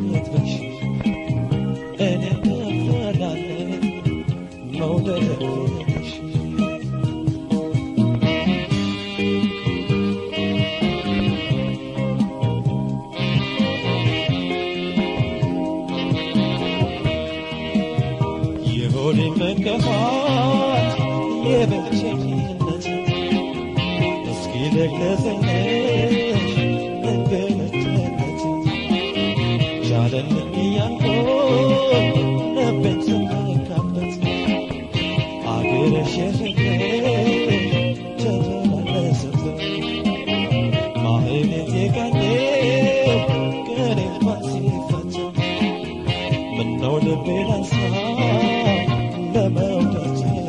የትበሽ እኔ ተፈራለሁ መውደድሽ የሆዴ መከፋት የብቸኝነት እስኪ ልግለጽልሽ እንግልትነት ቻለልኝ እያልኩኝ ልቤን ስመካበት አገርሽ የፍቅር ተመለሰበት ማህሌት የቃኘው ቀኔ እንኳን ሲፈታ ምነው ልቤን አንሳ ለመውደድ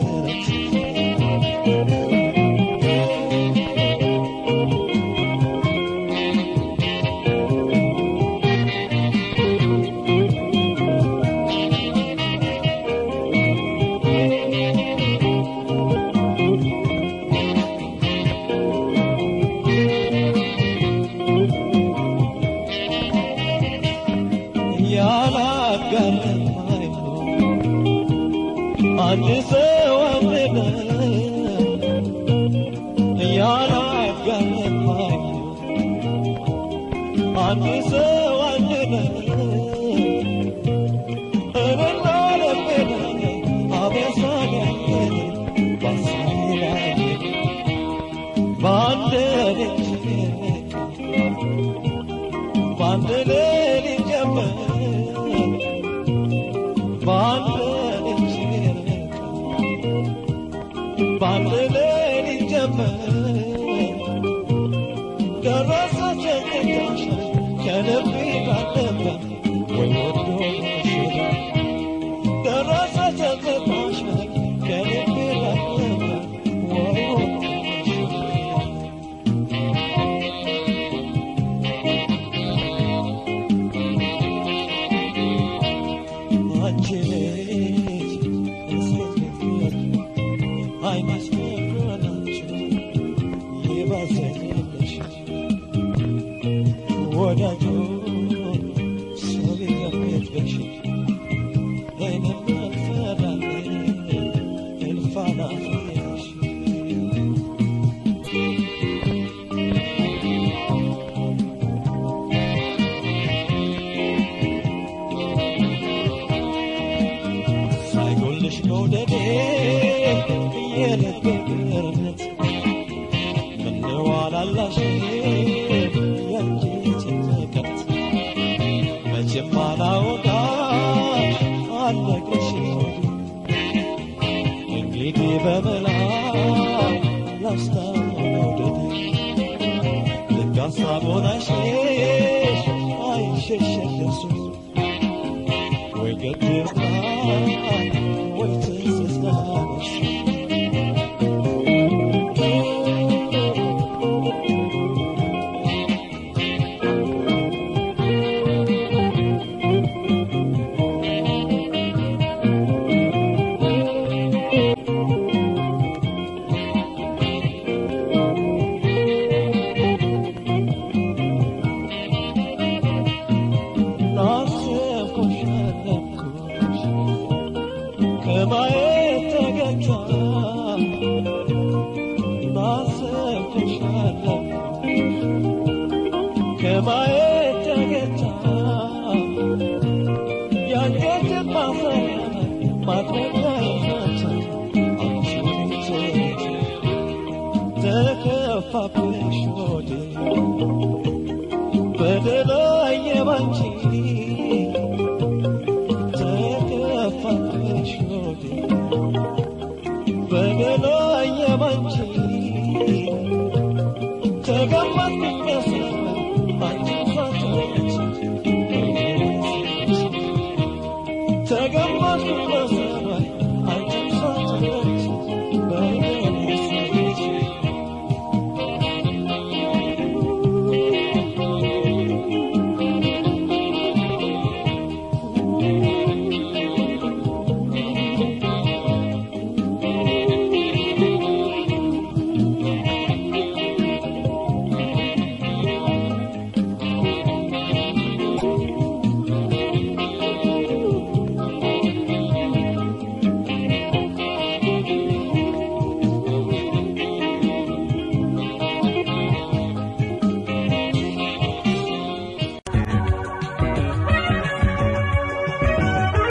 አንድ ሰው አለና ያላጋለማኝ አንድ ሰው አለና እኔና ልቤና አበሳለኝ ባሳይላይ ባንድ ሌሊት ጀመር ባንድ ባንደሌሊት ጀመር ደረሰች እንታሽ ከልቤ ባለበ ወይ ወዶ ሽራ ደረሰች እንታሽ ከልቤ ባለበ ወይ ወዶ ሽራ አንቺ ልጅ እስኪ I must go on you was English what I do so we can get vision then I'm further in fana fish ሳይጎልሽ ነው ደዴ የልቤርነት ምነው አላላሽ ያንቺ መቀት መቼም አላወጣሽ አልነግርሽ እንግዲህ በመላ ላስታውደድ ልክ ሀሳቡን አይሸሽ አይሸሸለሱ ወይ ገድማ ወይ ትዝታነሱ ከማየት ተገታ ያንገት ማፈሪያ ማጥመቂያ